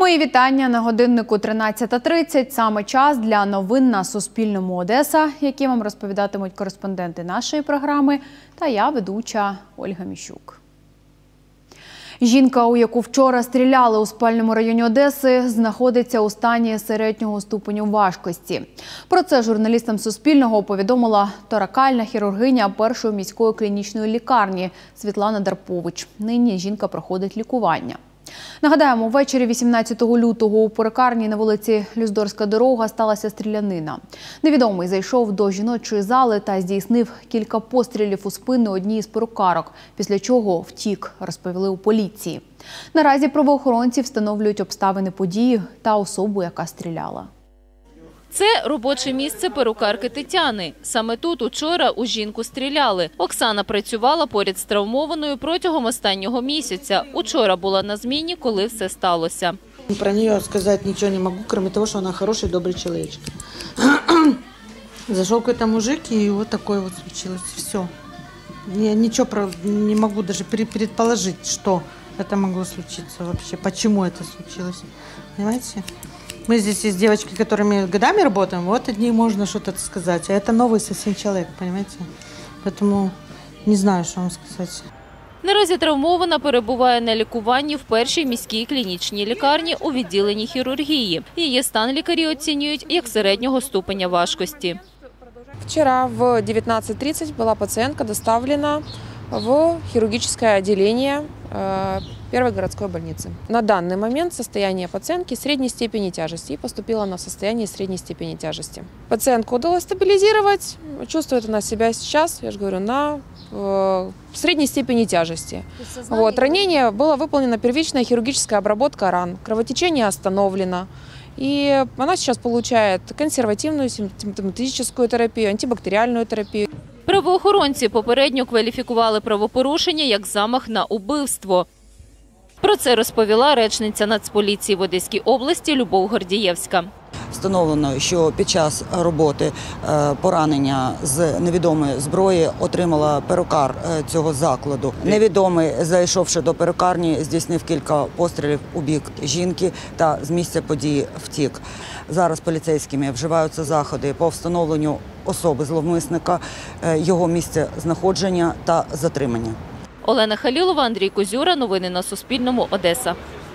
Мої вітання на годиннику 13:30. Саме час для новин на Суспільному Одеса, які вам розповідатимуть кореспонденти нашої програми, та я, ведуча Ольга Міщук. Жінка, у яку вчора стріляли у спальному районі Одеси, знаходиться у стані середнього ступеню важкості. Про це журналістам Суспільного повідомила торакальна хірургиня першої міської клінічної лікарні Світлана Дарпович. Нині жінка проходить лікування. Нагадаємо, ввечері 18 лютого у перукарні на вулиці Люздорська дорога сталася стрілянина. Невідомий зайшов до жіночої зали та здійснив кілька пострілів у спину одній із перукарок, після чого втік, розповіли у поліції. Наразі правоохоронці встановлюють обставини події та особу, яка стріляла. Це робоче місце перукарки Тетяни. Саме тут учора у жінку стріляли. Оксана працювала поряд з травмованою протягом останнього місяця. Учора була на зміні, коли все сталося. Про неї сказати нічого не можу, крім того, що вона хороший, добрий чоловік. Зайшов якийсь мужик, і ось таке от случилось. Все. Я нічого не можу навіть предположити, що це могло случитися взагалі, чому це случилось. Понимаете? Мы здесь есть девочки, которыми годами работаем, вот от них можно что-то сказать. А это новый совсем человек, понимаете? Поэтому не знаю, что вам сказать. Наразі травмована перебуває на лікуванні в першій міській клінічній лікарні у відділенні хірургії. Її стан лікарі оцінюють як середнього ступеня важкості. Вчера в 19:30 была пациентка доставлена в хирургическое отделение первой городской больницы. На данный момент состояние пациентки средней степени тяжести, и поступила она в состоянии средней степени тяжести. Пациентку удалось стабилизировать, чувствует она себя сейчас, я же говорю, на средней степени тяжести. Вот. Ранение было выполнена первичная хирургическая обработка ран, кровотечение остановлено. И она сейчас получает консервативную симптоматическую терапию, антибактериальную терапию. Правоохоронці попередньо кваліфікували правопорушення як замах на убивство. Про це розповіла речниця Нацполіції в Одеській області Любов Гордієвська. Встановлено, що під час роботи поранення з невідомої зброї отримала перукар цього закладу. Невідомий, зайшовши до перукарні, здійснив кілька пострілів у бік жінки та з місця події втік. Зараз поліцейськими вживаються заходи по встановленню особи зловмисника, його місця знаходження та затримання. Олена Халілова, Андрій Козюра. Новини на Суспільному. Одеса.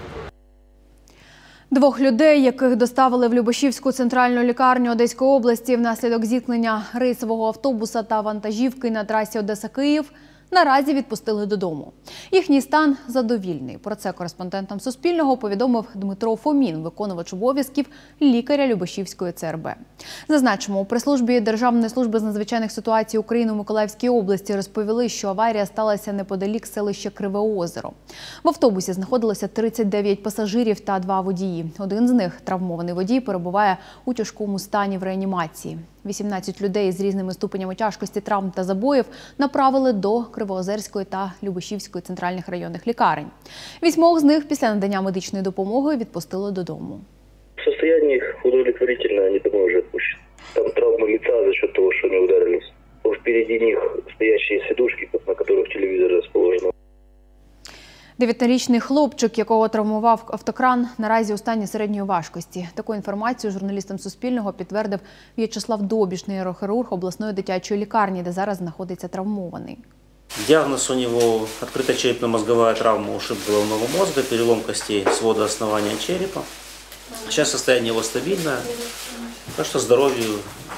Двох людей, яких доставили в Любешівську центральну лікарню Одеської області внаслідок зіткнення рейсового автобуса та вантажівки на трасі Одеса-Київ, наразі відпустили додому. Їхній стан задовільний. Про це кореспондентам Суспільного повідомив Дмитро Фомін, виконувач обов'язків лікаря Любешівської ЦРБ. Зазначимо, у прес-службі Державної служби з надзвичайних ситуацій України у Миколаївській області розповіли, що аварія сталася неподалік селища Криве Озеро. В автобусі знаходилося 39 пасажирів та 2 водії. Один з них, травмований водій, перебуває у тяжкому стані в реанімації. 18 людей з різними ступенями тяжкості травм та забоїв направили до Кривоозерської та Любешівської центральних районних лікарень. 8 з них після надання медичної допомоги відпустили додому. Состояние их удовлетворительное, они домой уже отпущены. Там травма лица за счет того, что они ударились. Впереди них стоящие сидушки, на которых телевизор расположен. 9-річний хлопчик, якого травмував автокран, наразі у стані середньої важкості. Таку інформацію журналістам Суспільного підтвердив В'ячеслав Добіш, нейрохірург обласної дитячої лікарні, де зараз знаходиться травмований. Диагноз у него открытая черепно-мозговая травма, ушиб головного мозга, перелом костей свода основания черепа. Сейчас состояние его стабильное, так что здоровью,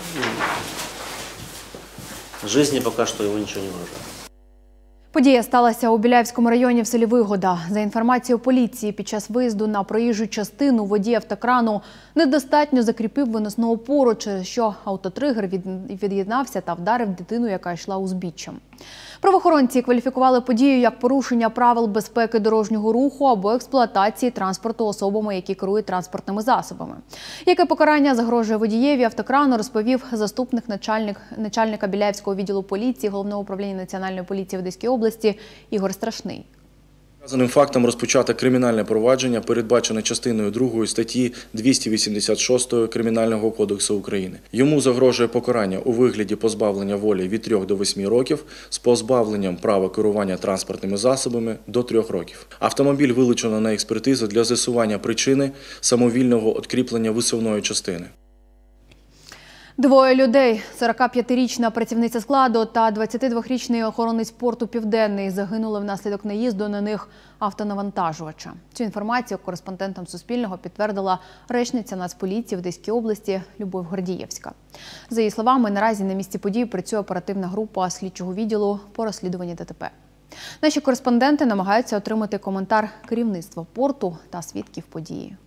жизни пока что его ничего не угрожает. Подія сталася у Біляївському районі в селі Вигода. За інформацією поліції, під час виїзду на проїжджу частину водій автокрану недостатньо закріпив виносну опору, через що автотригер від'єднався та вдарив дитину, яка йшла узбіччям. Правоохоронці кваліфікували подію як порушення правил безпеки дорожнього руху або експлуатації транспорту особами, які керують транспортними засобами. Яке покарання загрожує водієві автокрану, розповів заступник начальника Біляївського відділу поліції Головного управління Національної поліції в Одеській області Ігор Страшний. Вказаним фактом розпочато кримінальне провадження, передбачене частиною 2 статті 286 Кримінального кодексу України. Йому загрожує покарання у вигляді позбавлення волі від 3 до 8 років з позбавленням права керування транспортними засобами до 3 років. Автомобіль вилучено на експертизу для з'ясування причини самовільного відкріплення висувної частини. 2 людей – 45-річна працівниця складу та 22-річний охоронець порту «Південний» загинули внаслідок наїзду на них автонавантажувача. Цю інформацію кореспондентам Суспільного підтвердила речниця Нацполіції в Одеській області Любов Гордієвська. За її словами, наразі на місці події працює оперативна група слідчого відділу по розслідуванню ДТП. Наші кореспонденти намагаються отримати коментар керівництва порту та свідків події.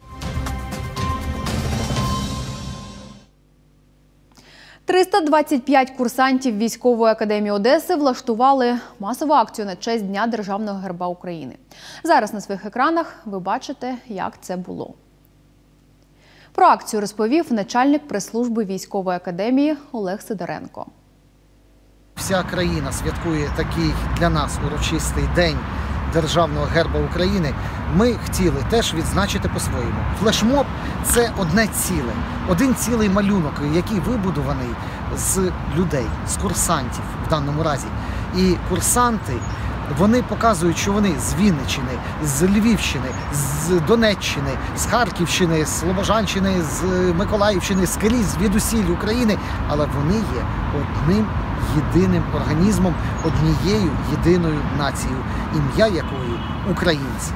– 325 курсантів Військової академії Одеси влаштували масову акцію на честь Дня Державного герба України. Зараз на своїх екранах ви бачите, як це було. Про акцію розповів начальник прес-служби Військової академії Олег Сидоренко. Вся країна святкує такий для нас урочистий день Державного герба України. Ми хотіли теж відзначити по-своєму. Флешмоб – це одне ціле, один цілий малюнок, який вибудований з людей, з курсантів в даному разі. І курсанти, вони показують, що вони з Вінниччини, з Львівщини, з Донеччини, з Харківщини, з Слобожанщини, з Миколаївщини, скрізь, звідусіль України, але вони є одним єдиним організмом, однією єдиною нацією, ім'я якої – українці.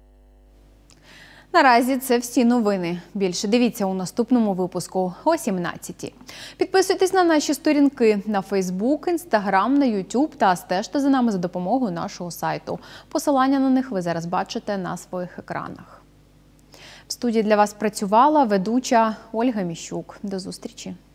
Наразі це всі новини. Більше дивіться у наступному випуску о 17-й. Підписуйтесь на наші сторінки на Фейсбук, Інстаграм, на Ютуб та стежте за нами за допомогою нашого сайту. Посилання на них ви зараз бачите на своїх екранах. В студії для вас працювала ведуча Ольга Міщук. До зустрічі.